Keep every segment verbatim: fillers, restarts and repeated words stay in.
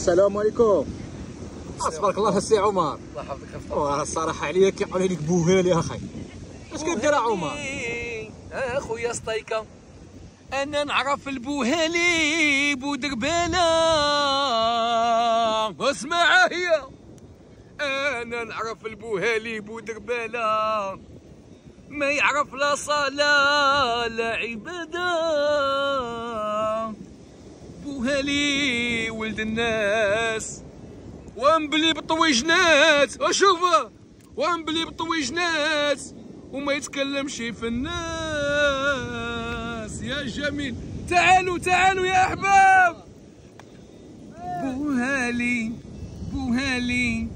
السلام عليكم. تبارك الله السي عمر. الله يحفظك خفت. واه الصراحه عليا كيعقل عليك بوهالي اخي. اش كدير عمر؟ اخويا ستايكا انا نعرف البوهالي بودربالة. اسمع هي انا نعرف البوهالي بودربالة، ما يعرف لا صلاة لا عبادة. بوهالي ولد الناس وانبلي بطويجنات، اشوفه وانبلي بطويجنات وما يتكلمش في الناس. يا جميل تعالوا تعالوا يا احباب. بوهالي بوهالي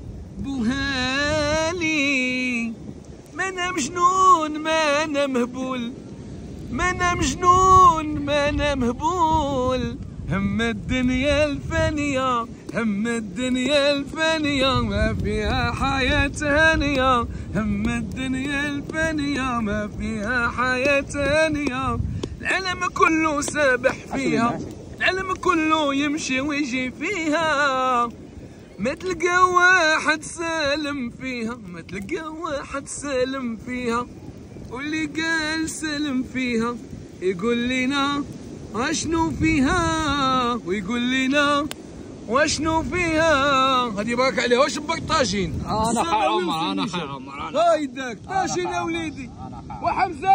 بوهالي ما انا مجنون ما انا مهبول، ما انا مجنون ما انا مهبول. هم الدنيا الفانية هم الدنيا الفانية ما فيها حياة هانية. هم الدنيا الفانية ما فيها حياة هانية. العالم كله سابح فيها، العالم كله يمشي ويجي فيها. ما تلقى واحد سالم فيها، ما تلقى واحد سالم فيها. واللي قال سالم فيها يقول لنا اشنو فيها، ويقول لنا واشنو فيها. هادي بارك عليه. واش باك طاجين؟ انا خا عمر انا خا عمر انا هايداك طاجين يا وليدي. وحمزه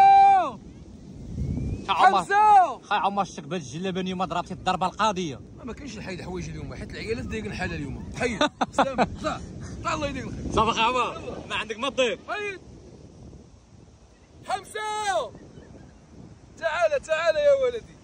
حمزه خا عمر استقبل الجلابه اليوم ضربتي الضربه القاضيه. ما كاينش الحيد حوايج اليوم حيت العيالات دايقين الحاله اليوم. حيد سلام صح صح الله يديك الخير. صافي خا عمر ما عندك ما تضيف. حيد حمزه تعال تعال يا ولدي.